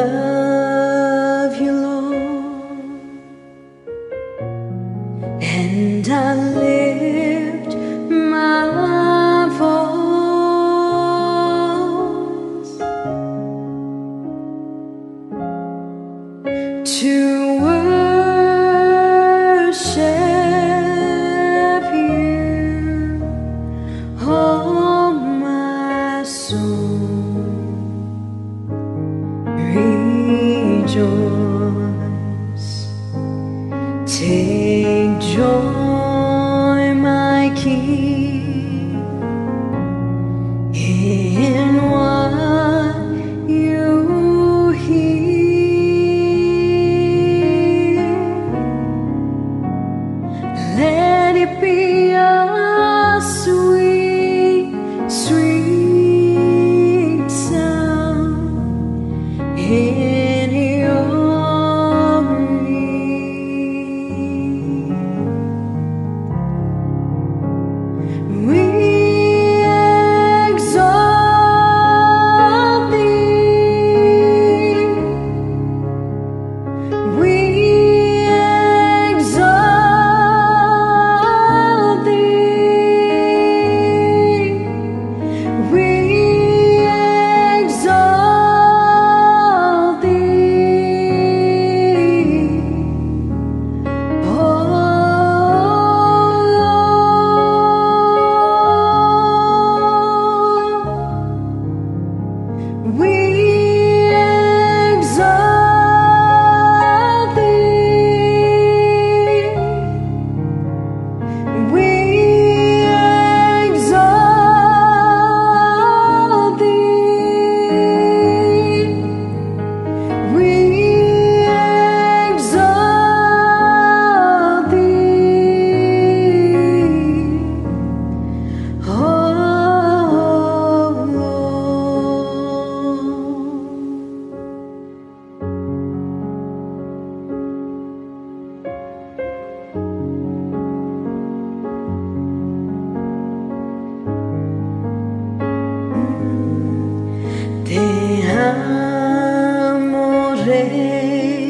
love you, Lord, and I lift my voice to worship you, oh my soul. Rejoice, take joy, my King, in what you hear. Let it be a sweet, sweet sound in your ear. We exalt thee, we exalt thee, we exalt thee, oh Lord. We exalt thee, we exalt thee, we exalt thee, oh Te amo, Rey,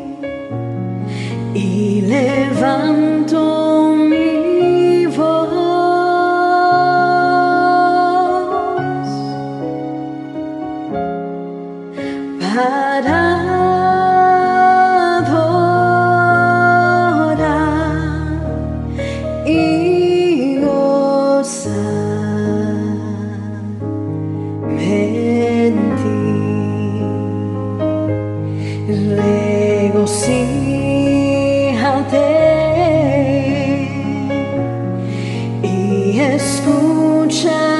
y levanto mi voz para adorar y gozarme en ti. Regocíjate y escucha